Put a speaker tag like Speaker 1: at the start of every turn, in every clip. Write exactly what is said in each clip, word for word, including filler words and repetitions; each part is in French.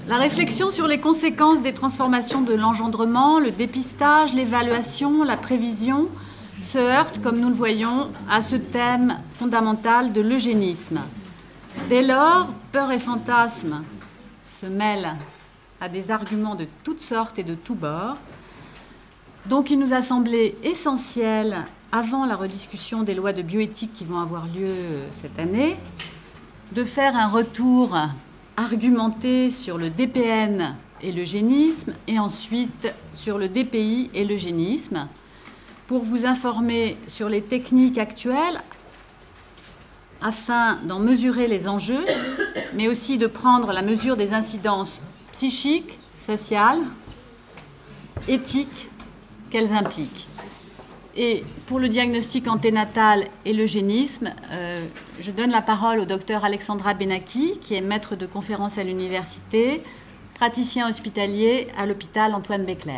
Speaker 1: La réflexion sur les conséquences des transformations de l'engendrement, le dépistage, l'évaluation, la prévision se heurte, comme nous le voyons, à ce thème fondamental de l'eugénisme. Dès lors, peur et fantasme se mêlent à des arguments de toutes sortes et de tous bords. Donc il nous a semblé essentiel, avant la rediscussion des lois de bioéthique qui vont avoir lieu cette année, de faire un retour argumenté sur le D P N et l'eugénisme, et ensuite sur le D P I et l'eugénisme, pour vous informer sur les techniques actuelles, afin d'en mesurer les enjeux, mais aussi de prendre la mesure des incidences psychiques, sociales, éthiques qu'elles impliquent. Et pour le diagnostic anténatal et l'eugénisme, euh, je donne la parole au docteur Alexandra Benaki, qui est maître de conférence à l'université, praticien hospitalier à l'hôpital Antoine Béclair,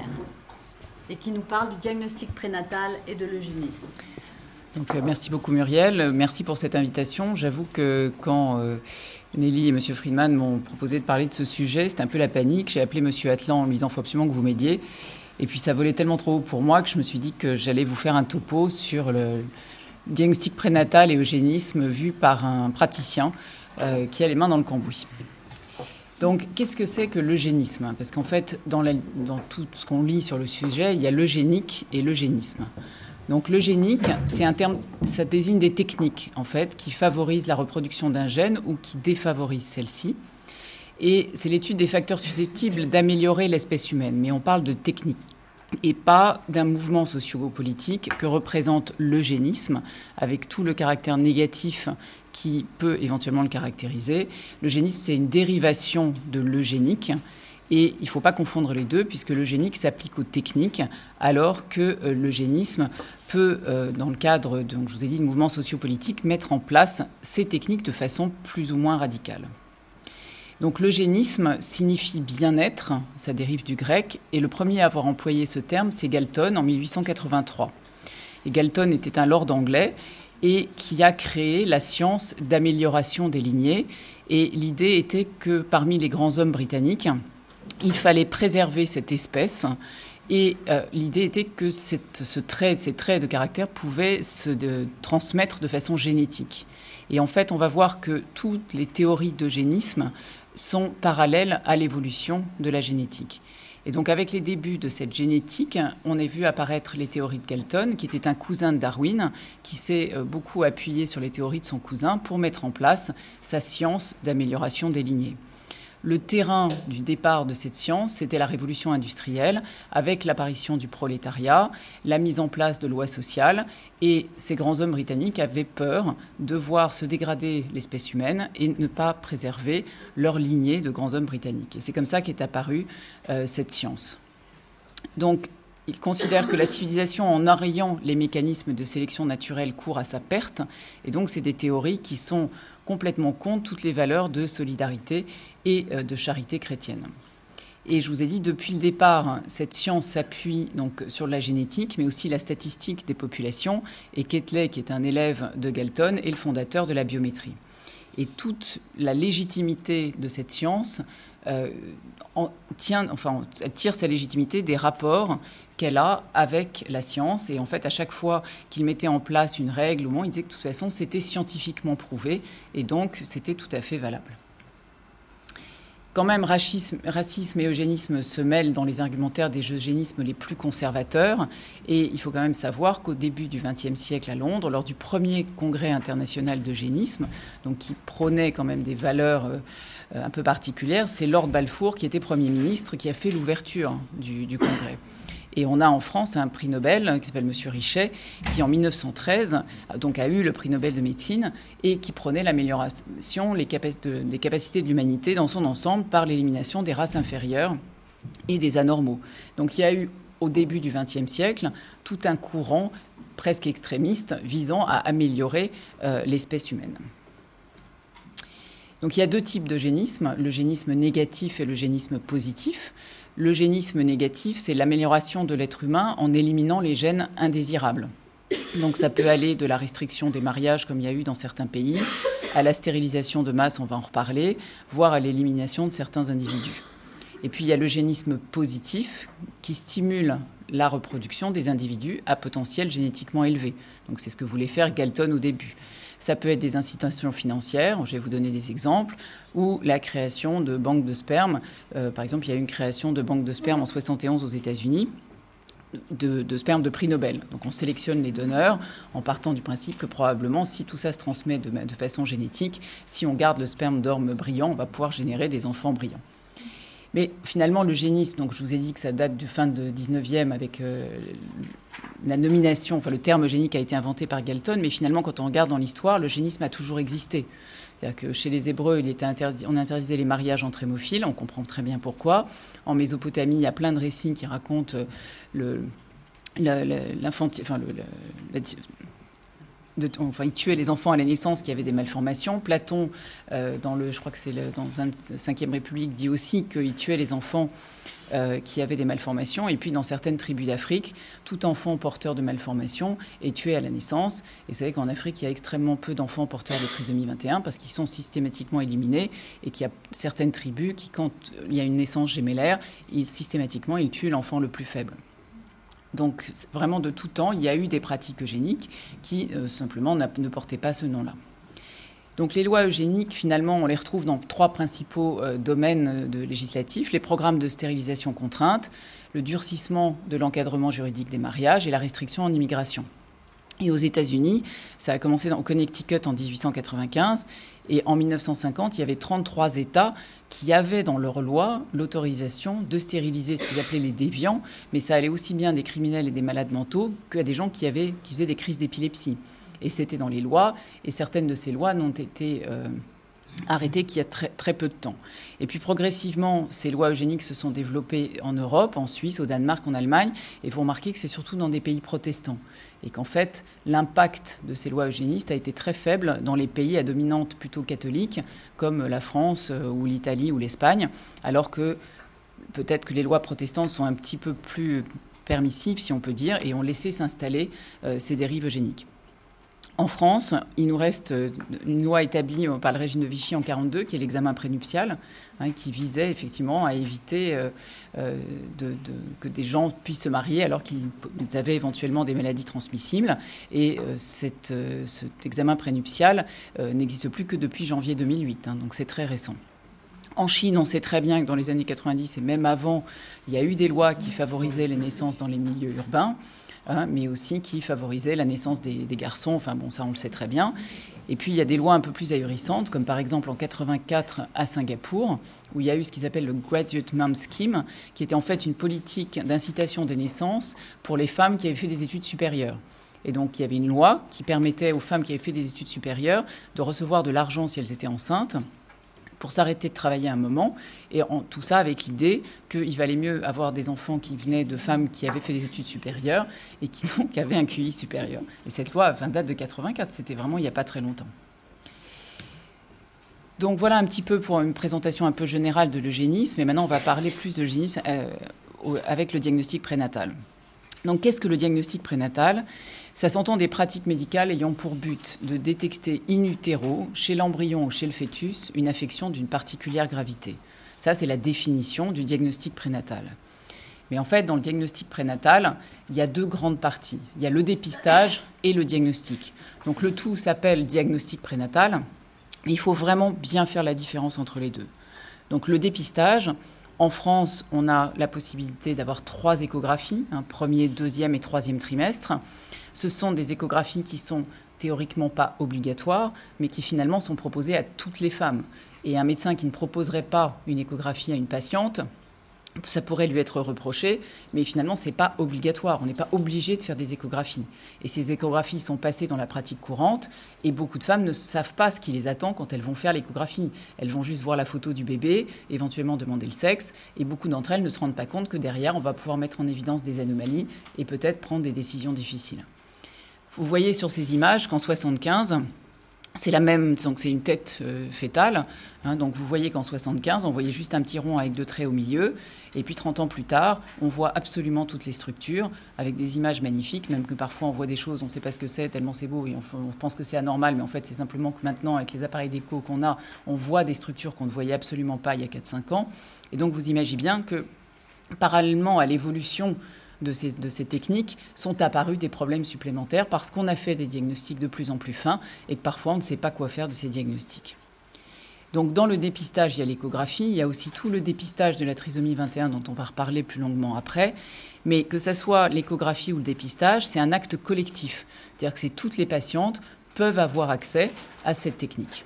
Speaker 1: et qui nous parle du diagnostic prénatal et de l'eugénisme.
Speaker 2: Donc, euh, merci beaucoup Muriel, merci pour cette invitation. J'avoue que quand euh, Nelly et M. Friedman m'ont proposé de parler de ce sujet, c'était un peu la panique. J'ai appelé M. Atlan en lui disant « il faut absolument que vous m'aidiez ». Et puis ça volait tellement trop haut pour moi que je me suis dit que j'allais vous faire un topo sur le diagnostic prénatal et eugénisme vu par un praticien euh, qui a les mains dans le cambouis. Donc, qu'est-ce que c'est que l'eugénisme ? Parce qu'en fait, dans, la, dans tout ce qu'on lit sur le sujet, il y a l'eugénique et l'eugénisme. Donc, l'eugénique, c'est un terme, ça désigne des techniques, en fait, qui favorisent la reproduction d'un gène ou qui défavorisent celle-ci. Et c'est l'étude des facteurs susceptibles d'améliorer l'espèce humaine. Mais on parle de technique et pas d'un mouvement socio-politique que représente l'eugénisme, avec tout le caractère négatif qui peut éventuellement le caractériser. L'eugénisme, c'est une dérivation de l'eugénique. Et il ne faut pas confondre les deux, puisque l'eugénique s'applique aux techniques, alors que euh, l'eugénisme peut, euh, dans le cadre, de, donc, je vous ai dit, de mouvements sociopolitiques, mettre en place ces techniques de façon plus ou moins radicale. Donc l'eugénisme signifie bien-être, ça dérive du grec, et le premier à avoir employé ce terme, c'est Galton en mille huit cent quatre-vingt-trois. Et Galton était un lord anglais et qui a créé la science d'amélioration des lignées. Et l'idée était que parmi les grands hommes britanniques, il fallait préserver cette espèce. Et euh, l'idée était que cette, ce trait, ces traits de caractère pouvaient se de, transmettre de façon génétique. Et en fait, on va voir que toutes les théories d'eugénisme sont parallèles à l'évolution de la génétique. Et donc, avec les débuts de cette génétique, on a vu apparaître les théories de Galton, qui était un cousin de Darwin, qui s'est beaucoup appuyé sur les théories de son cousin pour mettre en place sa science d'amélioration des lignées. Le terrain du départ de cette science, c'était la révolution industrielle, avec l'apparition du prolétariat, la mise en place de lois sociales, et ces grands hommes britanniques avaient peur de voir se dégrader l'espèce humaine et ne pas préserver leur lignée de grands hommes britanniques. Et c'est comme ça qu'est apparue euh, cette science. Donc, ils considèrent que la civilisation, en enrayant les mécanismes de sélection naturelle, court à sa perte. Et donc, c'est des théories qui sont complètement contre toutes les valeurs de solidarité et de charité chrétienne. Et je vous ai dit, depuis le départ, cette science s'appuie donc sur la génétique, mais aussi la statistique des populations. Et Ketley, qui est un élève de Galton, est le fondateur de la biométrie. Et toute la légitimité de cette science euh, en tient, enfin, elle tire sa légitimité des rapports qu'elle a avec la science. Et en fait, à chaque fois qu'il mettait en place une règle, il disait que de toute façon, c'était scientifiquement prouvé et donc c'était tout à fait valable. Quand même, racisme, racisme et eugénisme se mêlent dans les argumentaires des eugénismes les plus conservateurs. Et il faut quand même savoir qu'au début du vingtième siècle à Londres, lors du premier congrès international d'eugénisme, donc qui prônait quand même des valeurs euh, un peu particulières, c'est Lord Balfour, qui était Premier ministre, qui a fait l'ouverture du, du congrès. Et on a en France un prix Nobel qui s'appelle M. Richet, qui en mille neuf cent treize donc, a eu le prix Nobel de médecine et qui prônait l'amélioration les capac- de, des capacités de l'humanité dans son ensemble par l'élimination des races inférieures et des anormaux. Donc il y a eu au début du vingtième siècle tout un courant presque extrémiste visant à améliorer euh, l'espèce humaine. Donc il y a deux types d'eugénisme, l'eugénisme négatif et l'eugénisme positif. L'eugénisme négatif, c'est l'amélioration de l'être humain en éliminant les gènes indésirables. Donc ça peut aller de la restriction des mariages, comme il y a eu dans certains pays, à la stérilisation de masse, on va en reparler, voire à l'élimination de certains individus. Et puis il y a l'eugénisme positif qui stimule la reproduction des individus à potentiel génétiquement élevé. Donc c'est ce que voulait faire Galton au début. Ça peut être des incitations financières, je vais vous donner des exemples, ou la création de banques de sperme. Euh, par exemple, il y a eu une création de banques de sperme en soixante et onze aux États-Unis, de, de sperme de prix Nobel. Donc on sélectionne les donneurs en partant du principe que probablement, si tout ça se transmet de, de façon génétique, si on garde le sperme d'orme brillant, on va pouvoir générer des enfants brillants. Mais finalement, l'eugénisme, donc je vous ai dit que ça date du fin du dix-neuvième avec euh, la nomination, enfin le terme eugénique a été inventé par Galton, mais finalement, quand on regarde dans l'histoire, l'eugénisme a toujours existé. C'est-à-dire que chez les Hébreux, il était interdit, on interdisait les mariages entre hémophiles, on comprend très bien pourquoi. En Mésopotamie, il y a plein de récits qui racontent le, l'infanti, enfin le, la, De, enfin, il tuait les enfants à la naissance qui avaient des malformations. Platon, euh, dans le, je crois que c'est le, dans la cinquième République, dit aussi qu'il tuait les enfants euh, qui avaient des malformations. Et puis, dans certaines tribus d'Afrique, tout enfant porteur de malformations est tué à la naissance. Et vous savez qu'en Afrique, il y a extrêmement peu d'enfants porteurs de trisomie vingt et un parce qu'ils sont systématiquement éliminés et qu'il y a certaines tribus qui, quand il y a une naissance gémellaire, ils, systématiquement, ils tuent l'enfant le plus faible. Donc, vraiment, de tout temps, il y a eu des pratiques eugéniques qui, euh, simplement, ne portaient pas ce nom-là. Donc, les lois eugéniques, finalement, on les retrouve dans trois principaux euh, domaines de législatifs. Les programmes de stérilisation contrainte, le durcissement de l'encadrement juridique des mariages et la restriction en immigration. Et aux États-Unis, ça a commencé dans Connecticut en dix-huit cent quatre-vingt-quinze. Et en mille neuf cent cinquante, il y avait trente-trois États qui avaient dans leur loi l'autorisation de stériliser ce qu'ils appelaient les déviants, mais ça allait aussi bien des criminels et des malades mentaux qu'à des gens qui, avaient, qui faisaient des crises d'épilepsie. Et c'était dans les lois, et certaines de ces lois n'ont été euh, arrêtées qu'il y a très, très peu de temps. Et puis progressivement, ces lois eugéniques se sont développées en Europe, en Suisse, au Danemark, en Allemagne, et vous remarquez que c'est surtout dans des pays protestants. Et qu'en fait, l'impact de ces lois eugénistes a été très faible dans les pays à dominante plutôt catholique, comme la France ou l'Italie ou l'Espagne, alors que peut-être que les lois protestantes sont un petit peu plus permissives, si on peut dire, et ont laissé s'installer euh, ces dérives eugéniques. En France, il nous reste une loi établie par le régime de Vichy en mille neuf cent quarante-deux, qui est l'examen prénuptial, hein, qui visait effectivement à éviter euh, euh, de, de, que des gens puissent se marier alors qu'ils avaient éventuellement des maladies transmissibles. Et euh, cette, euh, cet examen prénuptial euh, n'existe plus que depuis janvier deux mille huit, hein, donc c'est très récent. En Chine, on sait très bien que dans les années quatre-vingt-dix et même avant, il y a eu des lois qui favorisaient les naissances dans les milieux urbains. Hein, mais aussi qui favorisait la naissance des, des garçons. Enfin bon, ça on le sait très bien. Et puis il y a des lois un peu plus ahurissantes, comme par exemple en quatre-vingt-quatre à Singapour, où il y a eu ce qu'ils appellent le Graduate Mum Scheme, qui était en fait une politique d'incitation des naissances pour les femmes qui avaient fait des études supérieures. Et donc il y avait une loi qui permettait aux femmes qui avaient fait des études supérieures de recevoir de l'argent si elles étaient enceintes, pour s'arrêter de travailler un moment, et en, tout ça avec l'idée qu'il valait mieux avoir des enfants qui venaient de femmes qui avaient fait des études supérieures et qui donc avaient un Q I supérieur. Et cette loi enfin, date de quatre-vingt-quatre, c'était vraiment il n'y a pas très longtemps. Donc voilà un petit peu pour une présentation un peu générale de l'eugénisme, et maintenant on va parler plus de l'eugénisme euh, avec le diagnostic prénatal. Donc qu'est-ce que le diagnostic prénatal ? Ça s'entend des pratiques médicales ayant pour but de détecter in utero, chez l'embryon ou chez le fœtus, une affection d'une particulière gravité. Ça, c'est la définition du diagnostic prénatal. Mais en fait, dans le diagnostic prénatal, il y a deux grandes parties. Il y a le dépistage et le diagnostic. Donc le tout s'appelle diagnostic prénatal, mais il faut vraiment bien faire la différence entre les deux. Donc le dépistage, en France, on a la possibilité d'avoir trois échographies, un premier, deuxième et troisième trimestre. Ce sont des échographies qui sont théoriquement pas obligatoires, mais qui finalement sont proposées à toutes les femmes. Et un médecin qui ne proposerait pas une échographie à une patiente, ça pourrait lui être reproché, mais finalement, ce n'est pas obligatoire. On n'est pas obligé de faire des échographies. Et ces échographies sont passées dans la pratique courante, et beaucoup de femmes ne savent pas ce qui les attend quand elles vont faire l'échographie. Elles vont juste voir la photo du bébé, éventuellement demander le sexe, et beaucoup d'entre elles ne se rendent pas compte que derrière, on va pouvoir mettre en évidence des anomalies et peut-être prendre des décisions difficiles. Vous voyez sur ces images qu'en soixante-quinze, C'est la même, donc c'est une tête euh, fétale. Hein, donc vous voyez qu'en soixante-quinze, on voyait juste un petit rond avec deux traits au milieu. Et puis trente ans plus tard, on voit absolument toutes les structures avec des images magnifiques, même que parfois on voit des choses, on ne sait pas ce que c'est, tellement c'est beau, et on, on pense que c'est anormal, mais en fait c'est simplement que maintenant, avec les appareils d'écho qu'on a, on voit des structures qu'on ne voyait absolument pas il y a quatre cinq ans. Et donc vous imaginez bien que parallèlement à l'évolution De ces, de ces techniques, sont apparus des problèmes supplémentaires parce qu'on a fait des diagnostics de plus en plus fins et que parfois on ne sait pas quoi faire de ces diagnostics. Donc dans le dépistage, il y a l'échographie, il y a aussi tout le dépistage de la trisomie vingt et un dont on va reparler plus longuement après, mais que ce soit l'échographie ou le dépistage, c'est un acte collectif. C'est-à-dire que c'est toutes les patientes peuvent avoir accès à cette technique.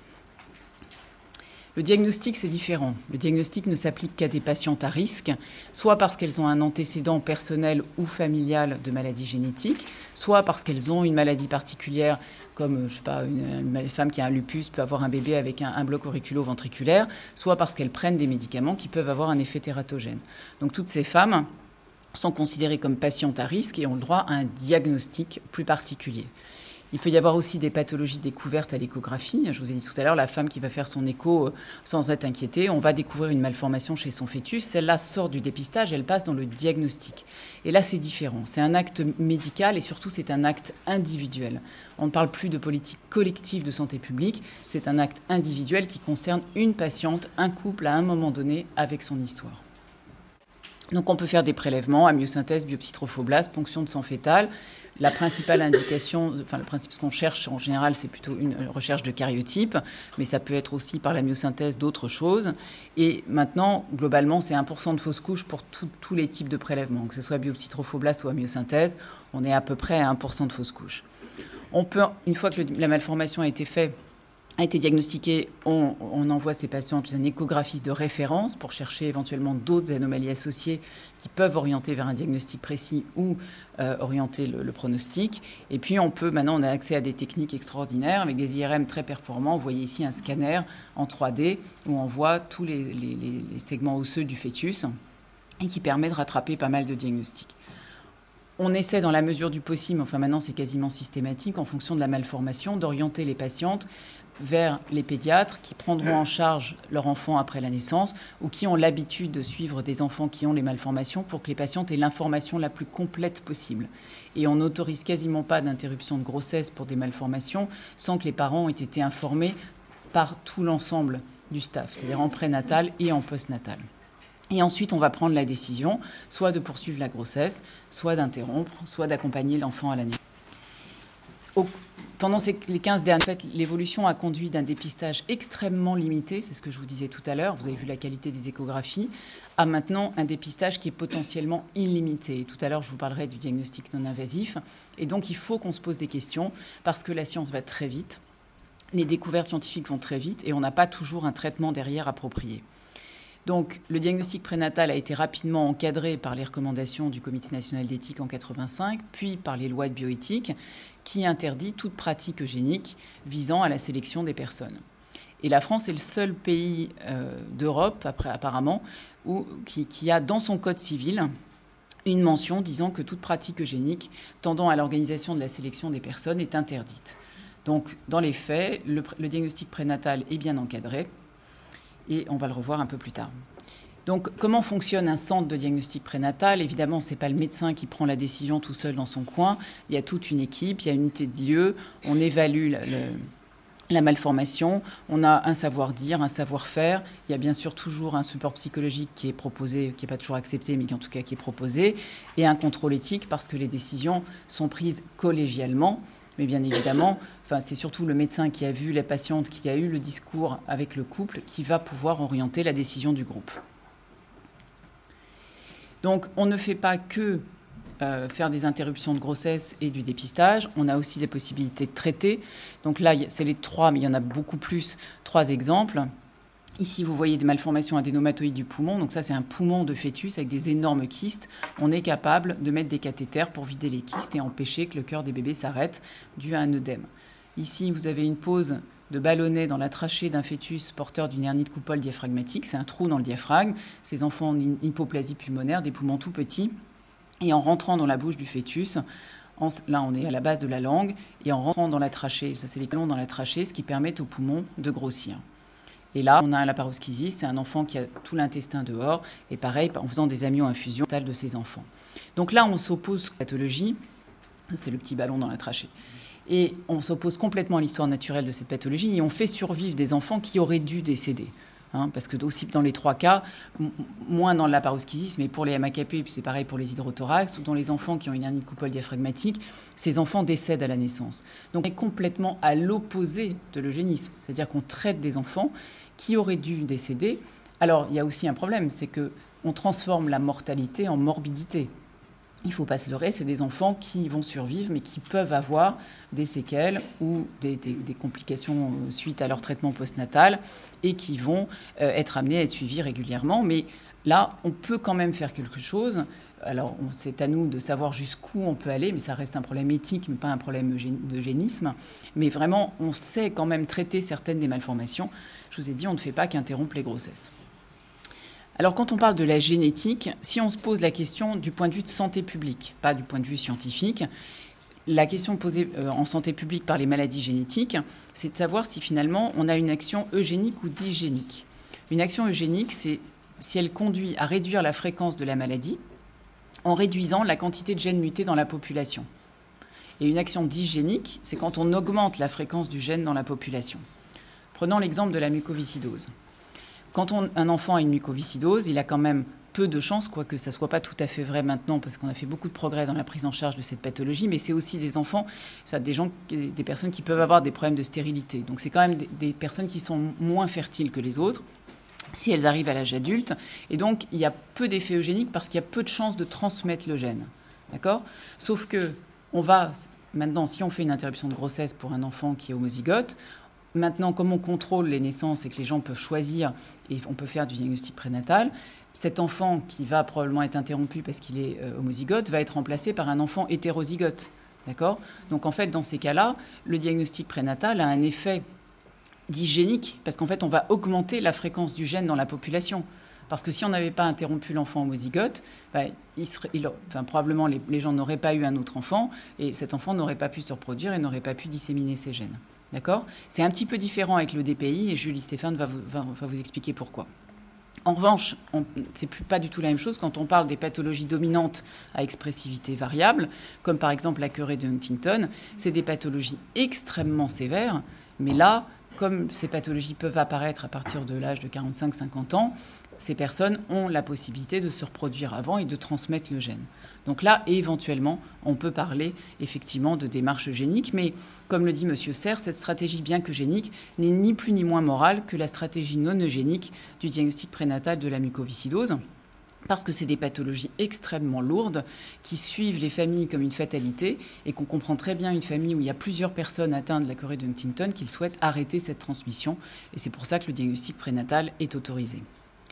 Speaker 2: Le diagnostic, c'est différent. Le diagnostic ne s'applique qu'à des patientes à risque, soit parce qu'elles ont un antécédent personnel ou familial de maladie génétique, soit parce qu'elles ont une maladie particulière, comme je sais pas, une, une femme qui a un lupus peut avoir un bébé avec un, un bloc auriculo-ventriculaire, soit parce qu'elles prennent des médicaments qui peuvent avoir un effet tératogène. Donc toutes ces femmes sont considérées comme patientes à risque et ont le droit à un diagnostic plus particulier. Il peut y avoir aussi des pathologies découvertes à l'échographie. Je vous ai dit tout à l'heure, la femme qui va faire son écho sans être inquiétée, on va découvrir une malformation chez son fœtus. Celle-là sort du dépistage, elle passe dans le diagnostic. Et là, c'est différent. C'est un acte médical et surtout, c'est un acte individuel. On ne parle plus de politique collective de santé publique. C'est un acte individuel qui concerne une patiente, un couple à un moment donné avec son histoire. Donc on peut faire des prélèvements, amyosynthèse, biopsie trophoblast, ponction de sang fœtal. La principale indication, enfin le principe, ce qu'on cherche en général, c'est plutôt une recherche de karyotype, mais ça peut être aussi par l'amyosynthèse d'autres choses. Et maintenant, globalement, c'est un pour cent de fausses couches pour tous les types de prélèvements, que ce soit biopsie trophoblast ou amyosynthèse, on est à peu près à un pour cent de fausses couches. On peut, une fois que le, la malformation a été faite, a été diagnostiqué, on, on envoie ces patients chez un échographiste de référence pour chercher éventuellement d'autres anomalies associées qui peuvent orienter vers un diagnostic précis ou euh, orienter le, le pronostic. Et puis on peut, maintenant on a accès à des techniques extraordinaires avec des I R M très performants. Vous voyez ici un scanner en trois D où on voit tous les, les, les, les segments osseux du fœtus et qui permet de rattraper pas mal de diagnostics. On essaie dans la mesure du possible, enfin maintenant c'est quasiment systématique, en fonction de la malformation, d'orienter les patientes vers les pédiatres qui prendront en charge leur enfant après la naissance ou qui ont l'habitude de suivre des enfants qui ont les malformations pour que les patientes aient l'information la plus complète possible. Et on n'autorise quasiment pas d'interruption de grossesse pour des malformations sans que les parents aient été informés par tout l'ensemble du staff, c'est-à-dire en prénatal et en postnatal. Et ensuite, on va prendre la décision, soit de poursuivre la grossesse, soit d'interrompre, soit d'accompagner l'enfant à la naissance. Au, pendant ces, les quinze dernières années, en fait, l'évolution a conduit d'un dépistage extrêmement limité, c'est ce que je vous disais tout à l'heure, vous avez vu la qualité des échographies, à maintenant un dépistage qui est potentiellement illimité. Tout à l'heure, je vous parlerai du diagnostic non invasif. Et donc, il faut qu'on se pose des questions parce que la science va très vite, les découvertes scientifiques vont très vite et on n'a pas toujours un traitement derrière approprié. Donc, le diagnostic prénatal a été rapidement encadré par les recommandations du Comité national d'éthique en quatre-vingt-cinq, puis par les lois de bioéthique, qui interdit toute pratique eugénique visant à la sélection des personnes. Et la France est le seul pays euh, d'Europe, après, apparemment, où, qui, qui a dans son code civil une mention disant que toute pratique eugénique tendant à l'organisation de la sélection des personnes est interdite. Donc, dans les faits, le, le diagnostic prénatal est bien encadré. Et on va le revoir un peu plus tard. Donc, comment fonctionne un centre de diagnostic prénatal ? Évidemment, ce n'est pas le médecin qui prend la décision tout seul dans son coin. Il y a toute une équipe, il y a une unité de lieu, on évalue la, le, la malformation, on a un savoir-dire, un savoir-faire. Il y a bien sûr toujours un support psychologique qui est proposé, qui n'est pas toujours accepté, mais qui en tout cas qui est proposé, et un contrôle éthique parce que les décisions sont prises collégialement. Mais bien évidemment, enfin, c'est surtout le médecin qui a vu la patiente, qui a eu le discours avec le couple, qui va pouvoir orienter la décision du groupe. Donc, on ne fait pas que euh, faire des interruptions de grossesse et du dépistage. On a aussi des possibilités de traiter. Donc là, c'est les trois, mais il y en a beaucoup plus, trois exemples. Ici, vous voyez des malformations adénomatoïdes du poumon. Donc ça, c'est un poumon de fœtus avec des énormes kystes. On est capable de mettre des cathéters pour vider les kystes et empêcher que le cœur des bébés s'arrête dû à un œdème. Ici, vous avez une pose de ballonnet dans la trachée d'un fœtus porteur d'une hernie de coupole diaphragmatique. C'est un trou dans le diaphragme. Ces enfants ont une hypoplasie pulmonaire, des poumons tout petits. Et en rentrant dans la bouche du fœtus, En, là, on est à la base de la langue, et en rentrant dans la trachée, ça c'est les canaux dans la trachée, ce qui permet aux poumons de grossir. Et là, on a un laparoschisis, c'est un enfant qui a tout l'intestin dehors, et pareil, en faisant des amyo-infusions totales de ces enfants. Donc là, on s'oppose à la pathologie, c'est le petit ballon dans la trachée, et on s'oppose complètement à l'histoire naturelle de cette pathologie, et on fait survivre des enfants qui auraient dû décéder. Hein, parce que aussi dans les trois cas, m- moins dans le laparoschisis, mais pour les M A K P, et puis c'est pareil pour les hydrothorax, ou dans les enfants qui ont une hernie de coupole diaphragmatique, ces enfants décèdent à la naissance. Donc on est complètement à l'opposé de l'eugénisme, c'est-à-dire qu'on traite des enfants qui auraient dû décéder. Alors il y a aussi un problème, c'est qu'on transforme la mortalité en morbidité. Il ne faut pas se leurrer, c'est des enfants qui vont survivre, mais qui peuvent avoir des séquelles ou des, des, des complications suite à leur traitement postnatal et qui vont euh, être amenés à être suivis régulièrement. Mais là, on peut quand même faire quelque chose. Alors, on, c'est à nous de savoir jusqu'où on peut aller, mais ça reste un problème éthique, mais pas un problème d'eugénisme. Mais vraiment, on sait quand même traiter certaines des malformations. Je vous ai dit, on ne fait pas qu'interrompre les grossesses. Alors, quand on parle de la génétique, si on se pose la question du point de vue de santé publique, pas du point de vue scientifique, la question posée en santé publique par les maladies génétiques, c'est de savoir si finalement on a une action eugénique ou dysgénique. Une action eugénique, c'est si elle conduit à réduire la fréquence de la maladie en réduisant la quantité de gènes mutés dans la population. Et une action dysgénique, c'est quand on augmente la fréquence du gène dans la population. Prenons l'exemple de la mucoviscidose. Quand on, un enfant a une mucoviscidose, il a quand même peu de chances, quoique ça ne soit pas tout à fait vrai maintenant, parce qu'on a fait beaucoup de progrès dans la prise en charge de cette pathologie, mais c'est aussi des enfants, enfin des, gens, des personnes qui peuvent avoir des problèmes de stérilité. Donc c'est quand même des, des personnes qui sont moins fertiles que les autres, si elles arrivent à l'âge adulte. Et donc il y a peu d'effets eugéniques parce qu'il y a peu de chances de transmettre le gène. D'accord ? Sauf que on va, maintenant, si on fait une interruption de grossesse pour un enfant qui est homozygote, maintenant, comme on contrôle les naissances et que les gens peuvent choisir et on peut faire du diagnostic prénatal, cet enfant qui va probablement être interrompu parce qu'il est euh, homozygote va être remplacé par un enfant hétérozygote. D'accord ? Donc en fait, dans ces cas-là, le diagnostic prénatal a un effet dysgénique parce qu'en fait, on va augmenter la fréquence du gène dans la population. Parce que si on n'avait pas interrompu l'enfant homozygote, bah, il serait, il, enfin, probablement les, les gens n'auraient pas eu un autre enfant et cet enfant n'aurait pas pu se reproduire et n'aurait pas pu disséminer ses gènes. D'accord ? C'est un petit peu différent avec le D P I et Julie Stéphane va vous, va, va vous expliquer pourquoi. En revanche, on, c'est plus, pas du tout la même chose quand on parle des pathologies dominantes à expressivité variable, comme par exemple la querée de Huntington. C'est des pathologies extrêmement sévères, mais là, comme ces pathologies peuvent apparaître à partir de l'âge de quarante-cinq à cinquante ans, ces personnes ont la possibilité de se reproduire avant et de transmettre le gène. Donc là, éventuellement, on peut parler effectivement de démarche eugénique, mais comme le dit M. Serre, cette stratégie, bien qu'eugénique, n'est ni plus ni moins morale que la stratégie non eugénique du diagnostic prénatal de la mucoviscidose, parce que c'est des pathologies extrêmement lourdes qui suivent les familles comme une fatalité et qu'on comprend très bien une famille où il y a plusieurs personnes atteintes de la querée de Huntington qui souhaitent arrêter cette transmission, et c'est pour ça que le diagnostic prénatal est autorisé.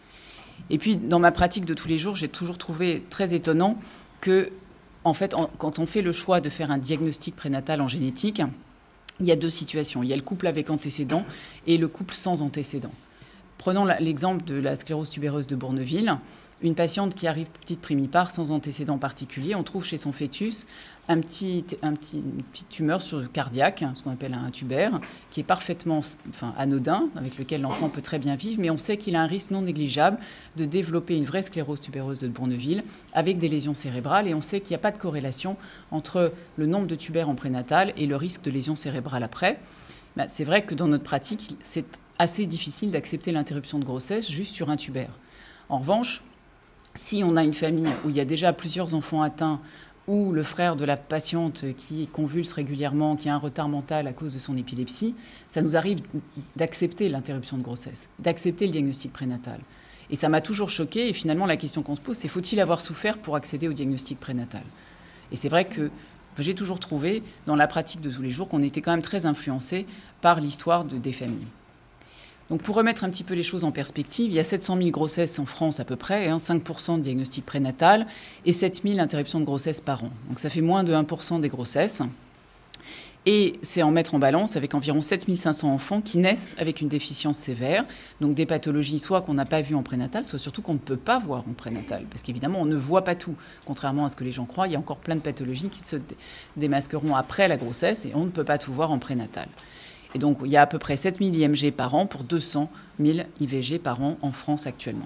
Speaker 2: Et puis, dans ma pratique de tous les jours, j'ai toujours trouvé très étonnant que, en fait, en, quand on fait le choix de faire un diagnostic prénatal en génétique, il y a deux situations. Il y a le couple avec antécédents et le couple sans antécédents. Prenons la, l'exemple de la sclérose tubéreuse de Bourneville. Une patiente qui arrive petite primipare sans antécédent particulier, on trouve chez son fœtus un petit, un petit, une petite tumeur sur le cardiaque, ce qu'on appelle un tubère, qui est parfaitement enfin, anodin, avec lequel l'enfant peut très bien vivre, mais on sait qu'il a un risque non négligeable de développer une vraie sclérose tubéreuse de Bourneville avec des lésions cérébrales, et on sait qu'il n'y a pas de corrélation entre le nombre de tubères en prénatal et le risque de lésions cérébrales après. Ben, c'est vrai que dans notre pratique, c'est assez difficile d'accepter l'interruption de grossesse juste sur un tubère. En revanche, si on a une famille où il y a déjà plusieurs enfants atteints, ou le frère de la patiente qui convulse régulièrement, qui a un retard mental à cause de son épilepsie, ça nous arrive d'accepter l'interruption de grossesse, d'accepter le diagnostic prénatal. Et ça m'a toujours choquée, et finalement la question qu'on se pose, c'est faut-il avoir souffert pour accéder au diagnostic prénatal ? Et c'est vrai que j'ai toujours trouvé, dans la pratique de tous les jours, qu'on était quand même très influencé par l'histoire de, des familles. Donc pour remettre un petit peu les choses en perspective, il y a sept cent mille grossesses en France à peu près, hein, cinq pour cent de diagnostic prénatal et sept mille interruptions de grossesse par an. Donc ça fait moins de un pour cent des grossesses. Et c'est en mettre en balance avec environ sept mille cinq cents enfants qui naissent avec une déficience sévère, donc des pathologies soit qu'on n'a pas vues en prénatal, soit surtout qu'on ne peut pas voir en prénatal. Parce qu'évidemment, on ne voit pas tout. Contrairement à ce que les gens croient, il y a encore plein de pathologies qui se démasqueront après la grossesse et on ne peut pas tout voir en prénatal. Et donc, il y a à peu près sept mille I M G par an pour deux cent mille I V G par an en France actuellement.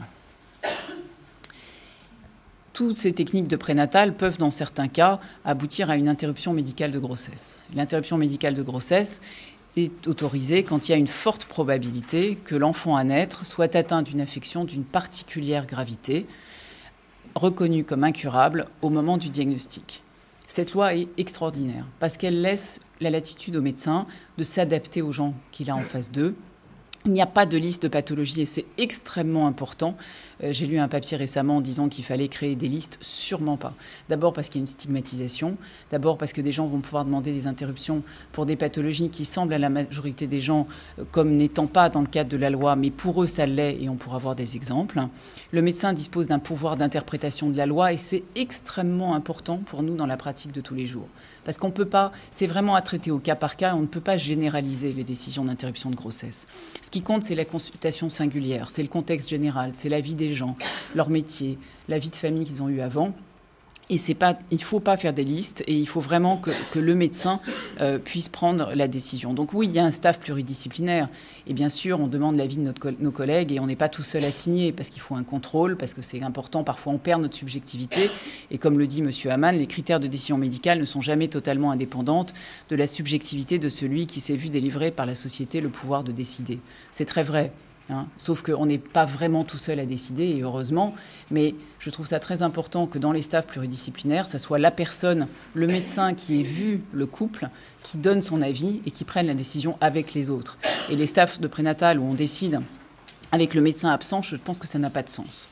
Speaker 2: Toutes ces techniques de prénatal peuvent, dans certains cas, aboutir à une interruption médicale de grossesse. L'interruption médicale de grossesse est autorisée quand il y a une forte probabilité que l'enfant à naître soit atteint d'une affection d'une particulière gravité, reconnue comme incurable au moment du diagnostic. Cette loi est extraordinaire parce qu'elle laisse la latitude au médecin de s'adapter aux gens qu'il a en face d'eux. Il n'y a pas de liste de pathologies et c'est extrêmement important. Euh, j'ai lu un papier récemment en disant qu'il fallait créer des listes. Sûrement pas. D'abord parce qu'il y a une stigmatisation. D'abord parce que des gens vont pouvoir demander des interruptions pour des pathologies qui semblent à la majorité des gens euh, comme n'étant pas dans le cadre de la loi, mais pour eux ça l'est et on pourra voir des exemples. Le médecin dispose d'un pouvoir d'interprétation de la loi et c'est extrêmement important pour nous dans la pratique de tous les jours. Parce qu'on peut pas, c'est vraiment à traiter au cas par cas, on ne peut pas généraliser les décisions d'interruption de grossesse. Ce qui compte, c'est la consultation singulière, c'est le contexte général, c'est la vie des gens, leur métier, la vie de famille qu'ils ont eue avant. Et c'est pas, il ne faut pas faire des listes et il faut vraiment que, que le médecin euh, puisse prendre la décision. Donc oui, il y a un staff pluridisciplinaire et bien sûr, on demande l'avis de notre, nos collègues et on n'est pas tout seul à signer parce qu'il faut un contrôle, parce que c'est important. Parfois, on perd notre subjectivité et comme le dit M. Hamann, les critères de décision médicale ne sont jamais totalement indépendants de la subjectivité de celui qui s'est vu délivrer par la société le pouvoir de décider. C'est très vrai. Hein, sauf qu'on n'est pas vraiment tout seul à décider, et heureusement. Mais je trouve ça très important que dans les staffs pluridisciplinaires, ça soit la personne, le médecin qui ait vu le couple, qui donne son avis et qui prenne la décision avec les autres. Et les staffs de prénatal où on décide avec le médecin absent, je pense que ça n'a pas de sens.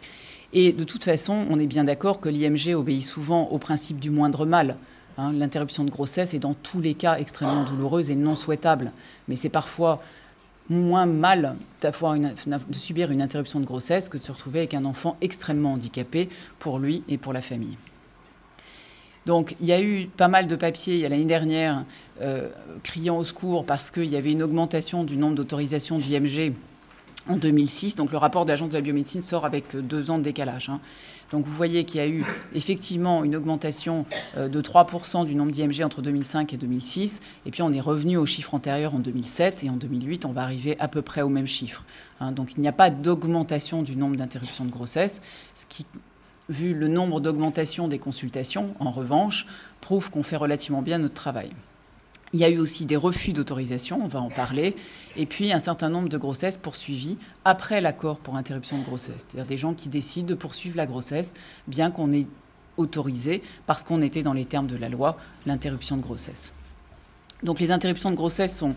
Speaker 2: Et de toute façon, on est bien d'accord que l'I M G obéit souvent au principe du moindre mal. Hein, l'interruption de grossesse est dans tous les cas extrêmement douloureuse et non souhaitable. Mais c'est parfois moins mal d'avoir une, de subir une interruption de grossesse que de se retrouver avec un enfant extrêmement handicapé pour lui et pour la famille. Donc il y a eu pas mal de papiers il y a l'année dernière euh, criant au secours parce qu'il y avait une augmentation du nombre d'autorisations d'I M G en deux mille six. Donc le rapport de l'Agence de la biomédecine sort avec deux ans de décalage. Hein. Donc vous voyez qu'il y a eu effectivement une augmentation de trois pour cent du nombre d'I M G entre deux mille cinq et deux mille six. Et puis on est revenu aux chiffres antérieurs en deux mille sept. Et en deux mille huit, on va arriver à peu près au même chiffre. Hein, donc il n'y a pas d'augmentation du nombre d'interruptions de grossesse. Ce qui, vu le nombre d'augmentation des consultations, en revanche, prouve qu'on fait relativement bien notre travail. Il y a eu aussi des refus d'autorisation, on va en parler, et puis un certain nombre de grossesses poursuivies après l'accord pour interruption de grossesse. C'est-à-dire des gens qui décident de poursuivre la grossesse, bien qu'on ait autorisé, parce qu'on était dans les termes de la loi, l'interruption de grossesse. Donc les interruptions de grossesse sont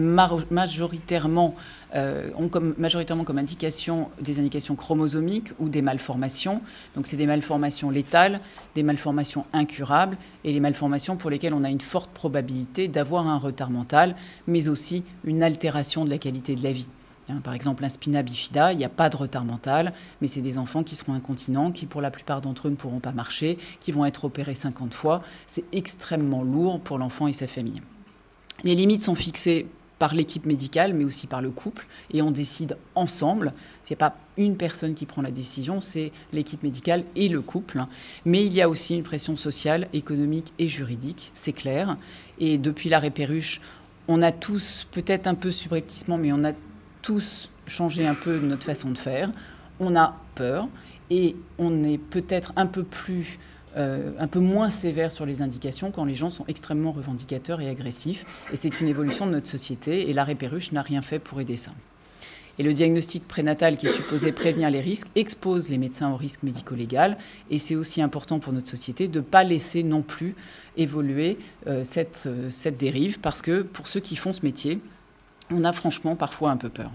Speaker 2: majoritairement, euh, ont comme, majoritairement comme indication des indications chromosomiques ou des malformations. Donc c'est des malformations létales, des malformations incurables et les malformations pour lesquelles on a une forte probabilité d'avoir un retard mental, mais aussi une altération de la qualité de la vie. Hein, par exemple, un spina bifida, il n'y a pas de retard mental, mais c'est des enfants qui seront incontinents, qui pour la plupart d'entre eux ne pourront pas marcher, qui vont être opérés cinquante fois. C'est extrêmement lourd pour l'enfant et sa famille. Les limites sont fixées par l'équipe médicale, mais aussi par le couple, et on décide ensemble. Ce n'est pas une personne qui prend la décision, c'est l'équipe médicale et le couple. Mais il y a aussi une pression sociale, économique et juridique, c'est clair. Et depuis l'arrêt Perruche, on a tous, peut-être un peu subrepticement, mais on a tous changé un peu notre façon de faire. On a peur et on est peut-être un peu plus... Euh, un peu moins sévère sur les indications quand les gens sont extrêmement revendicateurs et agressifs. Et c'est une évolution de notre société et l'arrêt Perruche n'a rien fait pour aider ça. Et le diagnostic prénatal qui est supposé prévenir les risques expose les médecins au risque médico-légal. Et c'est aussi important pour notre société de ne pas laisser non plus évoluer euh, cette, euh, cette dérive parce que pour ceux qui font ce métier, on a franchement parfois un peu peur.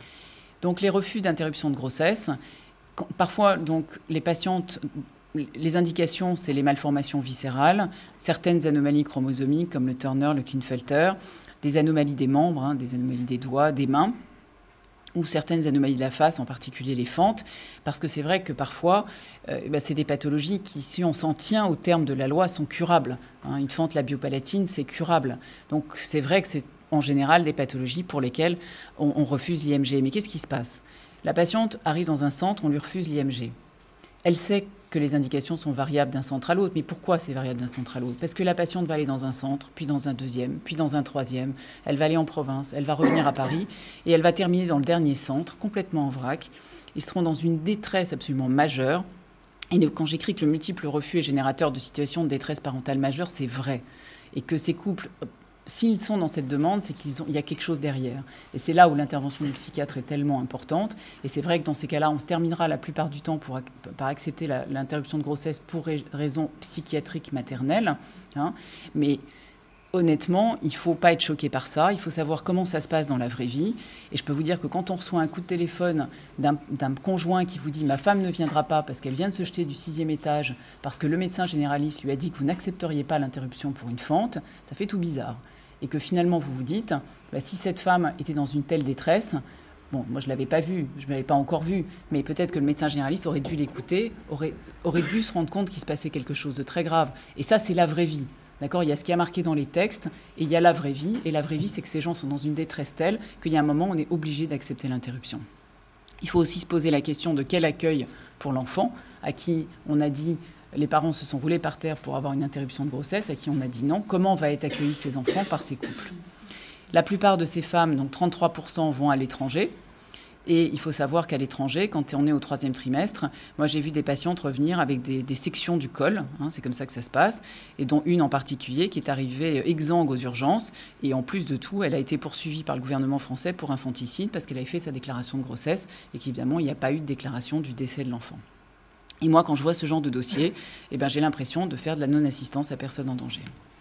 Speaker 2: Donc les refus d'interruption de grossesse, quand, parfois donc les patientes... Les indications, c'est les malformations viscérales, certaines anomalies chromosomiques comme le Turner, le Klinefelter, des anomalies des membres, hein, des anomalies des doigts, des mains. ou certaines anomalies de la face, en particulier les fentes, parce que c'est vrai que parfois, euh, bah, c'est des pathologies qui, si on s'en tient aux termes de la loi, sont curables. Hein, une fente labiopalatine, c'est curable. Donc c'est vrai que c'est en général des pathologies pour lesquelles on, on refuse l'I M G. Mais qu'est-ce qui se passe? La patiente arrive dans un centre, on lui refuse l'I M G. Elle sait que les indications sont variables d'un centre à l'autre. Mais pourquoi c'est variable d'un centre à l'autre? Parce que la patiente va aller dans un centre, puis dans un deuxième, puis dans un troisième. Elle va aller en province, elle va revenir à Paris et elle va terminer dans le dernier centre, complètement en vrac. Ils seront dans une détresse absolument majeure. Et quand j'écris que le multiple refus est générateur de situations de détresse parentale majeure, c'est vrai. Et que ces couples, s'ils sont dans cette demande, c'est qu'il y a quelque chose derrière. Et c'est là où l'intervention du psychiatre est tellement importante. Et c'est vrai que dans ces cas-là, on se terminera la plupart du temps pour, par accepter la, l'interruption de grossesse pour raisons psychiatriques maternelles. Hein. Mais honnêtement, il ne faut pas être choqué par ça. Il faut savoir comment ça se passe dans la vraie vie. Et je peux vous dire que quand on reçoit un coup de téléphone d'un, d'un conjoint qui vous dit « ma femme ne viendra pas parce qu'elle vient de se jeter du sixième étage, parce que le médecin généraliste lui a dit que vous n'accepteriez pas l'interruption pour une fente », ça fait tout bizarre. Et que finalement, vous vous dites, bah, si cette femme était dans une telle détresse, bon, moi je ne l'avais pas vue, je ne l'avais pas encore vue, mais peut-être que le médecin généraliste aurait dû l'écouter, aurait, aurait dû se rendre compte qu'il se passait quelque chose de très grave. Et ça, c'est la vraie vie. D'accord ? Il y a ce qui est marqué dans les textes, et il y a la vraie vie. Et la vraie vie, c'est que ces gens sont dans une détresse telle qu'il y a un moment où on est obligé d'accepter l'interruption. Il faut aussi se poser la question de quel accueil pour l'enfant, à qui on a dit... Les parents se sont roulés par terre pour avoir une interruption de grossesse, à qui on a dit non. Comment va être accueillis ces enfants par ces couples? La plupart de ces femmes, donc trente-trois pour cent, vont à l'étranger. Et il faut savoir qu'à l'étranger, quand on est au troisième trimestre, moi j'ai vu des patientes revenir avec des, des sections du col, hein, c'est comme ça que ça se passe, et dont une en particulier qui est arrivée exsangue aux urgences. Et en plus de tout, elle a été poursuivie par le gouvernement français pour infanticide parce qu'elle avait fait sa déclaration de grossesse et qu'évidemment, il n'y a pas eu de déclaration du décès de l'enfant. Et moi, quand je vois ce genre de dossier, eh ben, j'ai l'impression de faire de la non-assistance à personne en danger.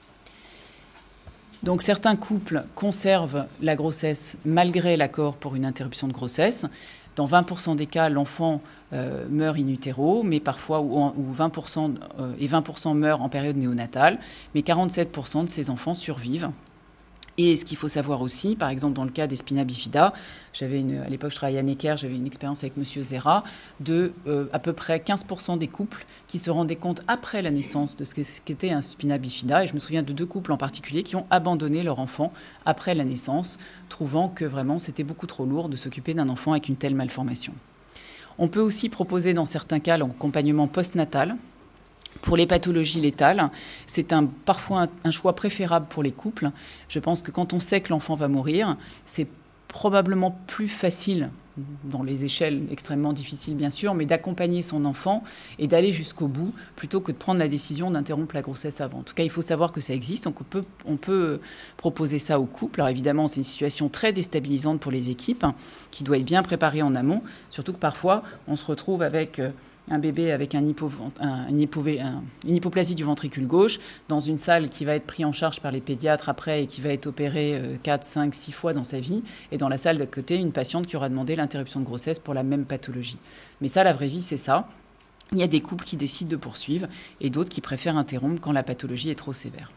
Speaker 2: Donc certains couples conservent la grossesse malgré l'accord pour une interruption de grossesse. Dans vingt pour cent des cas, l'enfant euh, meurt in utero, mais parfois, ou, ou vingt pour cent, euh, et vingt pour cent meurent en période néonatale, mais quarante-sept pour cent de ces enfants survivent. Et ce qu'il faut savoir aussi, par exemple dans le cas des spina bifida, j'avais une, à l'époque je travaillais à Necker, j'avais une expérience avec Monsieur Zera, de euh, à peu près quinze pour cent des couples qui se rendaient compte après la naissance de ce qu'était un spina bifida. Et je me souviens de deux couples en particulier qui ont abandonné leur enfant après la naissance, trouvant que vraiment c'était beaucoup trop lourd de s'occuper d'un enfant avec une telle malformation. On peut aussi proposer dans certains cas l'accompagnement postnatal. Pour les pathologies létales, c'est un, parfois un, un choix préférable pour les couples. Je pense que quand on sait que l'enfant va mourir, c'est probablement plus facile, dans les échelles extrêmement difficiles bien sûr, mais d'accompagner son enfant et d'aller jusqu'au bout, plutôt que de prendre la décision d'interrompre la grossesse avant. En tout cas, il faut savoir que ça existe, donc on peut, on peut proposer ça aux couples. Alors évidemment, c'est une situation très déstabilisante pour les équipes, hein, qui doit être bien préparée en amont, surtout que parfois, on se retrouve avec... Euh, un bébé avec un hypo, un, une, hypo, un, une hypoplasie du ventricule gauche dans une salle qui va être prise en charge par les pédiatres après et qui va être opérée quatre, cinq, six fois dans sa vie. Et dans la salle d'à côté, une patiente qui aura demandé l'interruption de grossesse pour la même pathologie. Mais ça, la vraie vie, c'est ça. Il y a des couples qui décident de poursuivre et d'autres qui préfèrent interrompre quand la pathologie est trop sévère.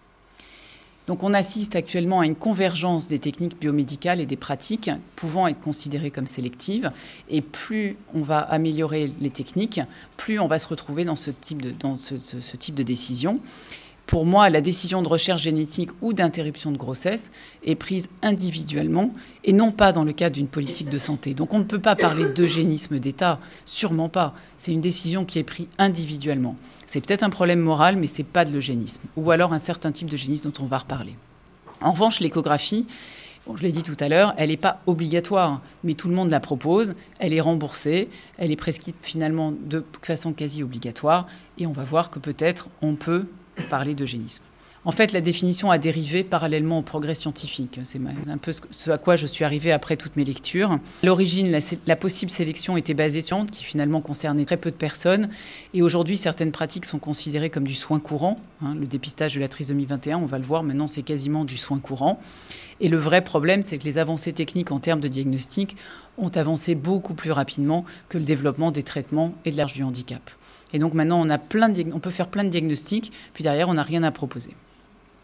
Speaker 2: Donc on assiste actuellement à une convergence des techniques biomédicales et des pratiques pouvant être considérées comme sélectives. Et plus on va améliorer les techniques, plus on va se retrouver dans ce type de, dans ce, ce, ce type de décision. Pour moi, la décision de recherche génétique ou d'interruption de grossesse est prise individuellement et non pas dans le cadre d'une politique de santé. Donc on ne peut pas parler d'eugénisme d'État, sûrement pas. C'est une décision qui est prise individuellement. C'est peut-être un problème moral, mais ce n'est pas de l'eugénisme. Ou alors un certain type d'eugénisme dont on va reparler. En revanche, l'échographie, bon, je l'ai dit tout à l'heure, elle n'est pas obligatoire, mais tout le monde la propose, elle est remboursée, elle est prescrite finalement de façon quasi obligatoire, et on va voir que peut-être on peut parler d'eugénisme. En fait, la définition a dérivé parallèlement au progrès scientifique. C'est un peu ce à quoi je suis arrivée après toutes mes lectures. À l'origine, la, la possible sélection était basée sur une qui finalement concernait très peu de personnes. Et aujourd'hui, certaines pratiques sont considérées comme du soin courant. Hein, le dépistage de la trisomie vingt et un, on va le voir, maintenant c'est quasiment du soin courant. Et le vrai problème, c'est que les avancées techniques en termes de diagnostic ont avancé beaucoup plus rapidement que le développement des traitements et de l'âge du handicap. Et donc maintenant, on, a plein de, on peut faire plein de diagnostics, puis derrière, on n'a rien à proposer.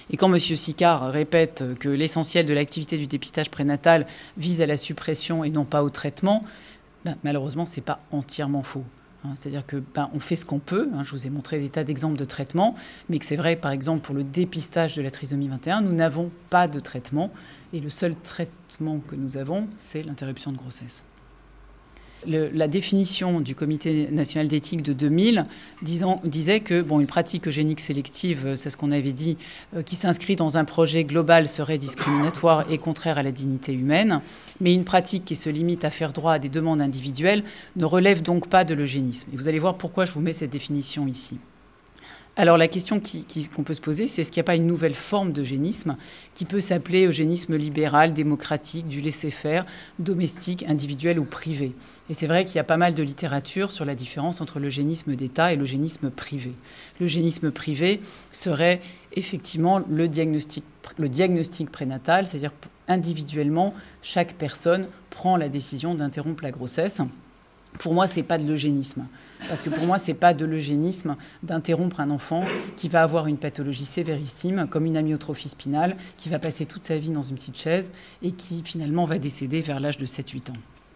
Speaker 2: Et quand M. Sicard répète que l'essentiel de l'activité du dépistage prénatal vise à la suppression et non pas au traitement, ben, malheureusement, ce n'est pas entièrement faux. Hein, c'est-à-dire que ben, on fait ce qu'on peut. Hein, je vous ai montré des tas d'exemples de traitements, mais que c'est vrai, par exemple, pour le dépistage de la trisomie vingt et un, nous n'avons pas de traitement. Et le seul traitement que nous avons, c'est l'interruption de grossesse. Le, la définition du Comité national d'éthique de deux mille disant, disait que bon, une pratique eugénique sélective, c'est ce qu'on avait dit, euh, qui s'inscrit dans un projet global serait discriminatoire et contraire à la dignité humaine, mais une pratique qui se limite à faire droit à des demandes individuelles ne relève donc pas de l'eugénisme. Et vous allez voir pourquoi je vous mets cette définition ici. Alors la question qui, qui, qu'on peut se poser, c'est est-ce qu'il n'y a pas une nouvelle forme d'eugénisme qui peut s'appeler eugénisme libéral, démocratique, du laisser-faire, domestique, individuel ou privé. Et c'est vrai qu'il y a pas mal de littérature sur la différence entre l'eugénisme d'État et l'eugénisme privé. L'eugénisme privé serait effectivement le diagnostic, le diagnostic prénatal, c'est-à-dire individuellement, chaque personne prend la décision d'interrompre la grossesse. Pour moi, ce n'est pas de l'eugénisme. Parce que pour moi, ce n'est pas de l'eugénisme d'interrompre un enfant qui va avoir une pathologie sévérissime, comme une amyotrophie spinale, qui va passer toute sa vie dans une petite chaise et qui finalement va décéder vers l'âge de sept huit ans.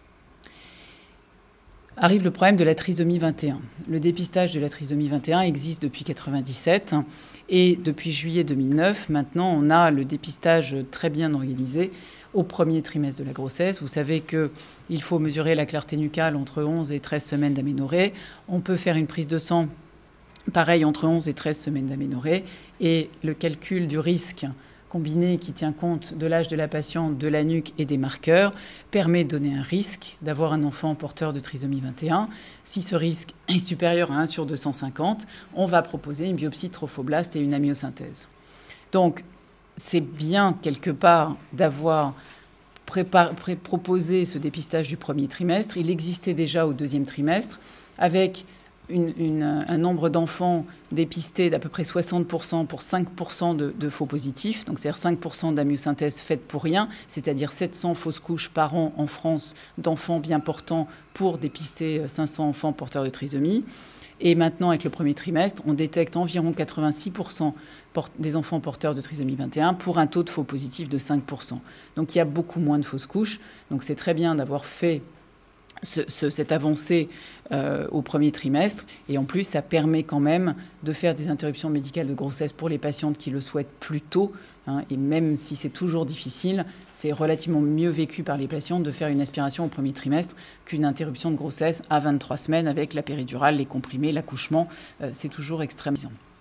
Speaker 2: Arrive le problème de la trisomie vingt et un. Le dépistage de la trisomie vingt et un existe depuis mille neuf cent quatre-vingt-dix-sept et depuis juillet deux mille neuf, maintenant, on a le dépistage très bien organisé au premier trimestre de la grossesse. Vous savez qu'il faut mesurer la clarté nucale entre onze et treize semaines d'aménorrhée. On peut faire une prise de sang, pareil, entre onze et treize semaines d'aménorrhée. Et le calcul du risque combiné qui tient compte de l'âge de la patiente, de la nuque et des marqueurs permet de donner un risque d'avoir un enfant porteur de trisomie vingt et un. Si ce risque est supérieur à un sur deux cent cinquante, on va proposer une biopsie de trophoblaste et une amyosynthèse. Donc, c'est bien, quelque part, d'avoir prépar- pré- proposé ce dépistage du premier trimestre. Il existait déjà au deuxième trimestre, avec une, une, un nombre d'enfants dépistés d'à peu près soixante pour cent pour cinq pour cent de, de faux positifs. Donc, c'est-à-dire cinq pour cent d'amyosynthèse faite pour rien, c'est-à-dire sept cents fausses couches par an en France d'enfants bien portants pour dépister cinq cents enfants porteurs de trisomie. Et maintenant, avec le premier trimestre, on détecte environ quatre-vingt-six pour cent des enfants porteurs de trisomie vingt et un pour un taux de faux positifs de cinq pour cent. Donc il y a beaucoup moins de fausses couches. Donc c'est très bien d'avoir fait ce, ce, cette avancée euh, au premier trimestre. Et en plus, ça permet quand même de faire des interruptions médicales de grossesse pour les patientes qui le souhaitent plus tôt. Hein, et même si c'est toujours difficile, c'est relativement mieux vécu par les patientes de faire une aspiration au premier trimestre qu'une interruption de grossesse à vingt-trois semaines avec la péridurale, les comprimés, l'accouchement. Euh, c'est toujours extrêmement.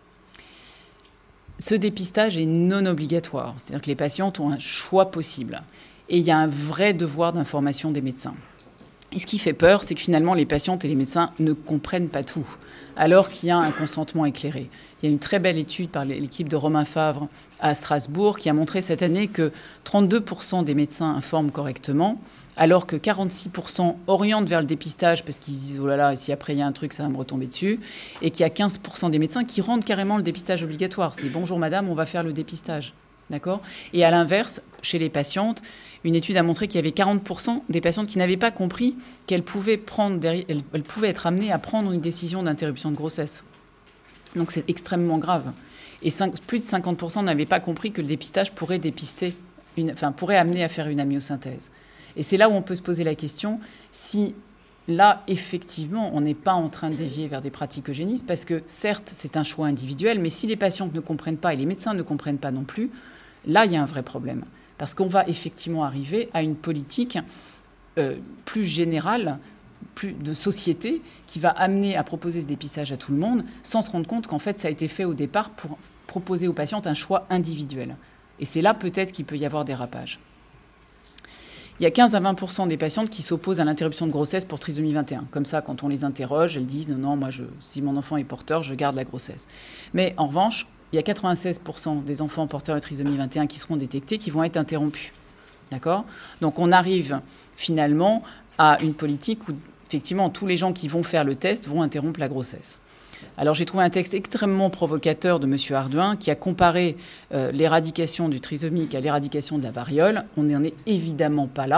Speaker 2: Ce dépistage est non obligatoire, c'est-à-dire que les patientes ont un choix possible. Et il y a un vrai devoir d'information des médecins. Et ce qui fait peur, c'est que finalement, les patientes et les médecins ne comprennent pas tout, alors qu'il y a un consentement éclairé. Il y a une très belle étude par l'équipe de Romain Favre à Strasbourg qui a montré cette année que trente-deux pour cent des médecins informent correctement, alors que quarante-six pour cent orientent vers le dépistage parce qu'ils se disent « oh là là, si après il y a un truc, ça va me retomber dessus », et qu'il y a quinze pour cent des médecins qui rendent carrément le dépistage obligatoire. C'est « bonjour madame, on va faire le dépistage ». D'accord ? Et à l'inverse, chez les patientes, une étude a montré qu'il y avait quarante pour cent des patientes qui n'avaient pas compris qu'elles pouvaient, prendre derrière, elles, elles pouvaient être amenées à prendre une décision d'interruption de grossesse. Donc c'est extrêmement grave. Et cinq, plus de cinquante pour cent n'avaient pas compris que le dépistage pourrait dépister, une, enfin, pourrait amener à faire une amyosynthèse. Et c'est là où on peut se poser la question si là, effectivement, on n'est pas en train de dévier vers des pratiques eugénistes, parce que certes, c'est un choix individuel, mais si les patientes ne comprennent pas et les médecins ne comprennent pas non plus, là, il y a un vrai problème. Parce qu'on va effectivement arriver à une politique euh, plus générale, plus de société, qui va amener à proposer ce dépistage à tout le monde, sans se rendre compte qu'en fait, ça a été fait au départ pour proposer aux patientes un choix individuel. Et c'est là peut-être qu'il peut y avoir dérapage. Il y a quinze à vingt pour cent des patientes qui s'opposent à l'interruption de grossesse pour trisomie vingt et un. Comme ça, quand on les interroge, elles disent « non, non, moi, je, si mon enfant est porteur, je garde la grossesse ». Mais en revanche, il y a quatre-vingt-seize pour cent des enfants porteurs de trisomie vingt et un qui seront détectés, qui vont être interrompus. D'accord ? Donc on arrive finalement à une politique où, effectivement, tous les gens qui vont faire le test vont interrompre la grossesse. Alors j'ai trouvé un texte extrêmement provocateur de M. Ardouin qui a comparé euh, l'éradication du trisomique à l'éradication de la variole. On n'en est évidemment pas là.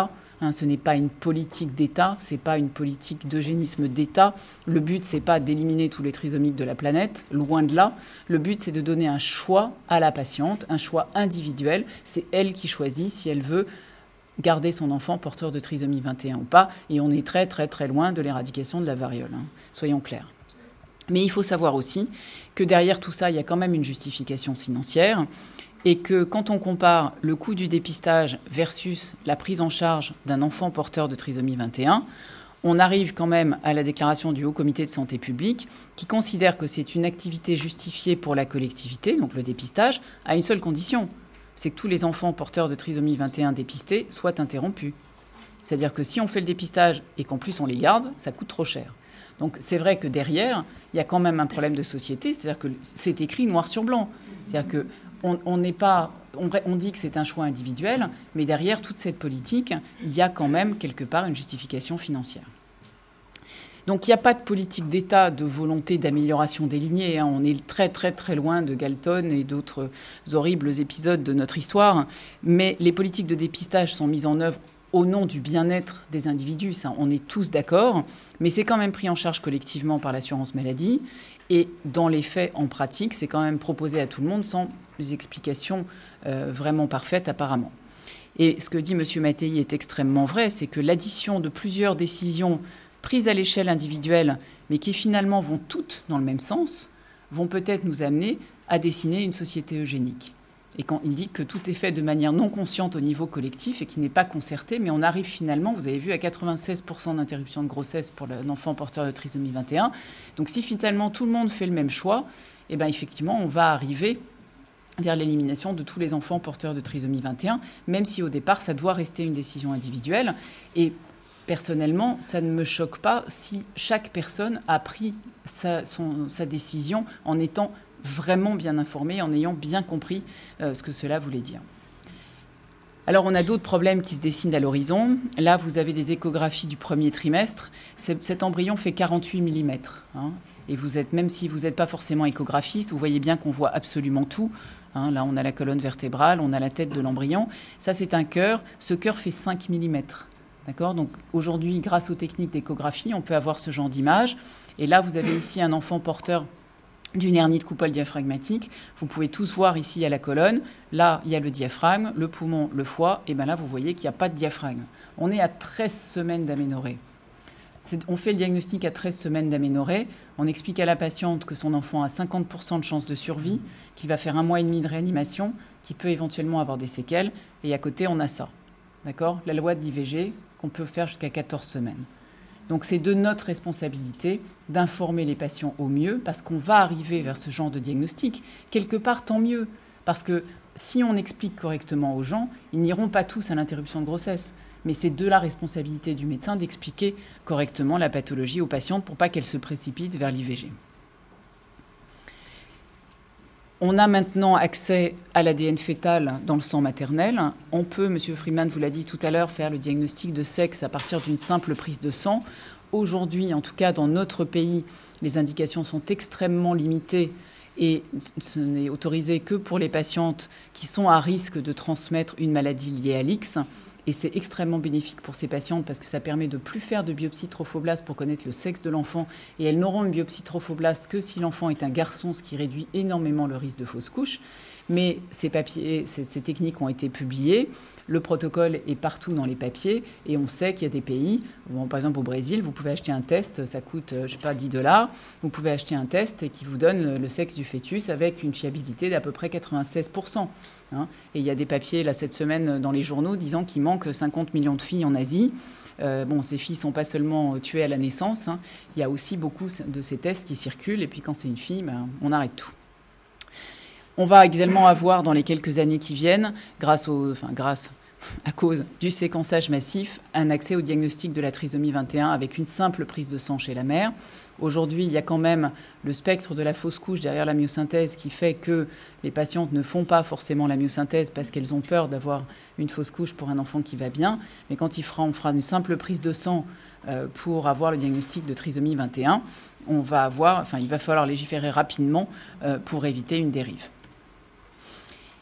Speaker 2: Hein, ce n'est pas une politique d'État, ce n'est pas une politique d'eugénisme d'État. Le but, ce n'est pas d'éliminer tous les trisomiques de la planète, loin de là. Le but, c'est de donner un choix à la patiente, un choix individuel. C'est elle qui choisit si elle veut garder son enfant porteur de trisomie vingt et un ou pas. Et on est très, très, très loin de l'éradication de la variole, hein, soyons clairs. Mais il faut savoir aussi que derrière tout ça, il y a quand même une justification financière. Et que quand on compare le coût du dépistage versus la prise en charge d'un enfant porteur de trisomie vingt et un, on arrive quand même à la déclaration du Haut Comité de santé publique qui considère que c'est une activité justifiée pour la collectivité, donc le dépistage, à une seule condition, c'est que tous les enfants porteurs de trisomie vingt et un dépistés soient interrompus. C'est-à-dire que si on fait le dépistage et qu'en plus on les garde, ça coûte trop cher. Donc c'est vrai que derrière, il y a quand même un problème de société, c'est-à-dire que c'est écrit noir sur blanc. C'est-à-dire que On, on, n'est pas, on, on dit que c'est un choix individuel, mais derrière toute cette politique, il y a quand même quelque part une justification financière. Donc il n'y a pas de politique d'État de volonté d'amélioration des lignées. Hein. On est très très très loin de Galton et d'autres horribles épisodes de notre histoire. Mais les politiques de dépistage sont mises en œuvre au nom du bien-être des individus. Ça, on est tous d'accord. Mais c'est quand même pris en charge collectivement par l'assurance maladie. Et dans les faits, en pratique, c'est quand même proposé à tout le monde sans explications euh, vraiment parfaites apparemment. Et ce que dit M. Mattei est extrêmement vrai, c'est que l'addition de plusieurs décisions prises à l'échelle individuelle, mais qui finalement vont toutes dans le même sens, vont peut-être nous amener à dessiner une société eugénique. Et quand il dit que tout est fait de manière non consciente au niveau collectif et qui n'est pas concerté, mais on arrive finalement, vous avez vu, à quatre-vingt-seize pour cent d'interruption de grossesse pour un enfant porteur de trisomie vingt et un. Donc si finalement tout le monde fait le même choix, eh bien effectivement on va arriver vers l'élimination de tous les enfants porteurs de trisomie vingt et un, même si au départ ça doit rester une décision individuelle. Et personnellement, ça ne me choque pas si chaque personne a pris sa, son, sa décision en étant vraiment bien informé, en ayant bien compris euh, ce que cela voulait dire. Alors, on a d'autres problèmes qui se dessinent à l'horizon. Là, vous avez des échographies du premier trimestre. Cet embryon fait quarante-huit millimètres. Hein, et vous êtes, même si vous n'êtes pas forcément échographiste, vous voyez bien qu'on voit absolument tout. Hein, là, on a la colonne vertébrale, on a la tête de l'embryon. Ça, c'est un cœur. Ce cœur fait cinq millimètres. D'accord ? Donc, aujourd'hui, grâce aux techniques d'échographie, on peut avoir ce genre d'image. Et là, vous avez ici un enfant porteur d'une hernie de coupole diaphragmatique. Vous pouvez tous voir ici à la colonne. Là, il y a le diaphragme, le poumon, le foie. Et bien là, vous voyez qu'il n'y a pas de diaphragme. On est à treize semaines d'aménorrhée. C'est, on fait le diagnostic à treize semaines d'aménorrhée. On explique à la patiente que son enfant a cinquante pour cent de chances de survie, qu'il va faire un mois et demi de réanimation, qu'il peut éventuellement avoir des séquelles. Et à côté, on a ça. D'accord ? La loi de l'I V G, qu'on peut faire jusqu'à quatorze semaines. Donc c'est de notre responsabilité d'informer les patients au mieux parce qu'on va arriver vers ce genre de diagnostic. Quelque part, tant mieux. Parce que si on explique correctement aux gens, ils n'iront pas tous à l'interruption de grossesse. Mais c'est de la responsabilité du médecin d'expliquer correctement la pathologie aux patientes pour pas qu'elles se précipitent vers l'I V G. On a maintenant accès à l'A D N fœtal dans le sang maternel. On peut, M. Friedman vous l'a dit tout à l'heure, faire le diagnostic de sexe à partir d'une simple prise de sang. Aujourd'hui, en tout cas dans notre pays, les indications sont extrêmement limitées et ce n'est autorisé que pour les patientes qui sont à risque de transmettre une maladie liée à l'I X. Et c'est extrêmement bénéfique pour ces patientes parce que ça permet de ne plus faire de biopsie trophoblaste pour connaître le sexe de l'enfant. Et elles n'auront une biopsie trophoblaste que si l'enfant est un garçon, ce qui réduit énormément le risque de fausse couche. Mais ces, papiers, ces, ces techniques ont été publiées. Le protocole est partout dans les papiers. Et on sait qu'il y a des pays, bon, par exemple au Brésil, vous pouvez acheter un test, ça coûte, je ne sais pas, dix dollars. Vous pouvez acheter un test et qui vous donne le, le sexe du fœtus avec une fiabilité d'à peu près quatre-vingt-seize pour cent. Hein. Et il y a des papiers, là, cette semaine, dans les journaux, disant qu'il manque cinquante millions de filles en Asie. Euh, bon, ces filles ne sont pas seulement tuées à la naissance. Hein. Il y a aussi beaucoup de ces tests qui circulent. Et puis quand c'est une fille, ben, on arrête tout. On va également avoir, dans les quelques années qui viennent, grâce au, enfin, grâce, à cause du séquençage massif, un accès au diagnostic de la trisomie vingt et un avec une simple prise de sang chez la mère. Aujourd'hui, il y a quand même le spectre de la fausse couche derrière la myosynthèse qui fait que les patientes ne font pas forcément la myosynthèse parce qu'elles ont peur d'avoir une fausse couche pour un enfant qui va bien. Mais quand il fera, on fera une simple prise de sang euh, pour avoir le diagnostic de trisomie vingt et un, on va avoir, enfin, il va falloir légiférer rapidement euh, pour éviter une dérive.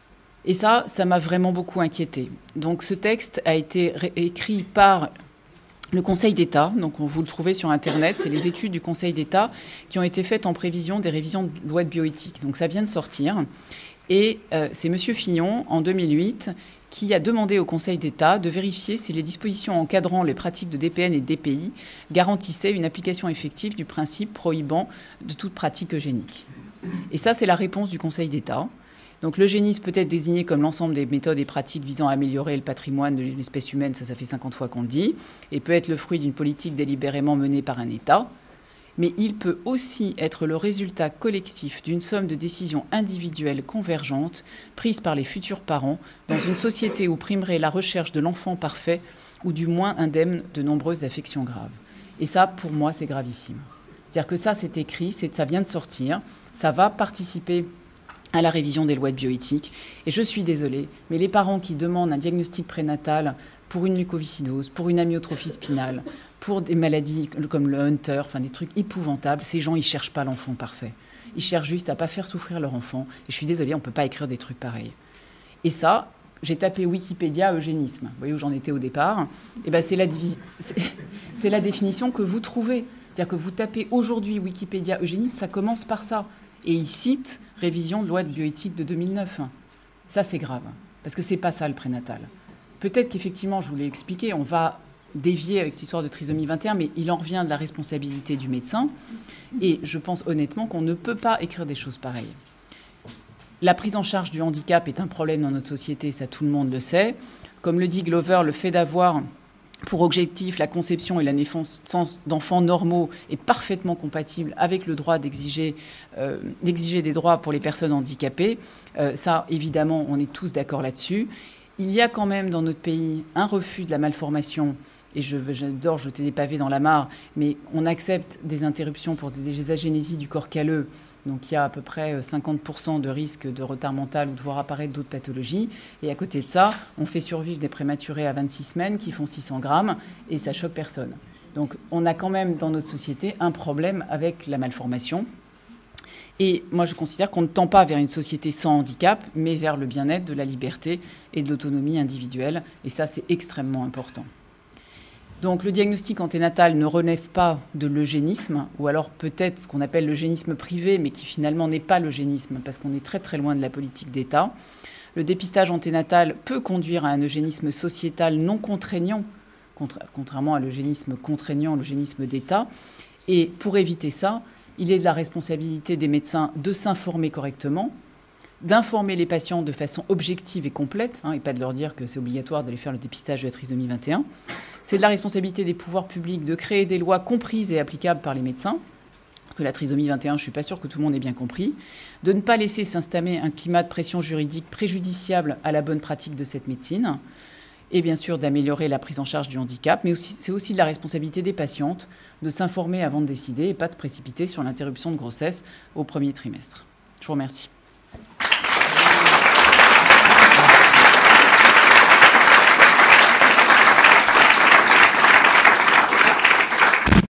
Speaker 2: Et ça, ça m'a vraiment beaucoup inquiétée. Donc ce texte a été écrit par le Conseil d'État. Donc on, vous le trouvez sur Internet. C'est les études du Conseil d'État qui ont été faites en prévision des révisions de loi de bioéthique. Donc ça vient de sortir. Et euh, c'est M. Fillon, en deux mille huit, qui a demandé au Conseil d'État de vérifier si les dispositions encadrant les pratiques de D P N et de D P I garantissaient une application effective du principe prohibant de toute pratique eugénique. Et ça, c'est la réponse du Conseil d'État. Donc l'eugénisme peut être désigné comme l'ensemble des méthodes et pratiques visant à améliorer le patrimoine de l'espèce humaine, ça, ça fait cinquante fois qu'on le dit, et peut être le fruit d'une politique délibérément menée par un État. Mais il peut aussi être le résultat collectif d'une somme de décisions individuelles convergentes prises par les futurs parents dans une société où primerait la recherche de l'enfant parfait ou du moins indemne de nombreuses affections graves. Et ça, pour moi, c'est gravissime. C'est-à-dire que ça, c'est écrit, c'est, ça vient de sortir, ça va participer à la révision des lois de bioéthique. Et je suis désolée, mais les parents qui demandent un diagnostic prénatal pour une mucoviscidose, pour une amyotrophie spinale, pour des maladies comme le Hunter, enfin des trucs épouvantables, ces gens, ils ne cherchent pas l'enfant parfait. Ils cherchent juste à ne pas faire souffrir leur enfant. Et je suis désolée, on ne peut pas écrire des trucs pareils. Et ça, j'ai tapé Wikipédia eugénisme. Vous voyez où j'en étais au départ. Et ben c'est la, divis... c'est... c'est la définition que vous trouvez. C'est-à-dire que vous tapez aujourd'hui Wikipédia eugénisme, ça commence par ça. Et il cite révision de loi de bioéthique de deux mille neuf. Ça, c'est grave, parce que c'est pas ça le prénatal. Peut-être qu'effectivement, je vous l'ai expliqué, on va dévier avec cette histoire de trisomie vingt et un, mais il en revient de la responsabilité du médecin. Et je pense honnêtement qu'on ne peut pas écrire des choses pareilles. La prise en charge du handicap est un problème dans notre société, ça tout le monde le sait. Comme le dit Glover, le fait d'avoir pour objectif la conception et la naissance d'enfants normaux est parfaitement compatible avec le droit d'exiger, euh, d'exiger des droits pour les personnes handicapées. Euh, ça, évidemment, on est tous d'accord là-dessus. Il y a quand même dans notre pays un refus de la malformation, et je, j'adore jeter des pavés dans la mare, mais on accepte des interruptions pour des agénésies du corps calleux. Donc il y a à peu près cinquante pour cent de risque de retard mental ou de voir apparaître d'autres pathologies. Et à côté de ça, on fait survivre des prématurés à vingt-six semaines qui font six cents grammes et ça choque personne. Donc on a quand même dans notre société un problème avec la malformation. Et moi je considère qu'on ne tend pas vers une société sans handicap, mais vers le bien-être, de la liberté et de l'autonomie individuelle. Et ça c'est extrêmement important. Donc le diagnostic anténatal ne relève pas de l'eugénisme, ou alors peut-être ce qu'on appelle l'eugénisme privé, mais qui finalement n'est pas l'eugénisme, parce qu'on est très très loin de la politique d'État. Le dépistage anténatal peut conduire à un eugénisme sociétal non contraignant, contrairement à l'eugénisme contraignant, l'eugénisme d'État. Et pour éviter ça, il est de la responsabilité des médecins de s'informer correctement, d'informer les patients de façon objective et complète, hein, et pas de leur dire que c'est obligatoire d'aller faire le dépistage de la trisomie vingt et un. C'est de la responsabilité des pouvoirs publics de créer des lois comprises et applicables par les médecins. Que la trisomie vingt et un, je ne suis pas sûre que tout le monde ait bien compris. De ne pas laisser s'installer un climat de pression juridique préjudiciable à la bonne pratique de cette médecine. Et bien sûr, d'améliorer la prise en charge du handicap. Mais aussi, c'est aussi de la responsabilité des patientes de s'informer avant de décider et pas de se précipiter sur l'interruption de grossesse au premier trimestre. Je vous remercie.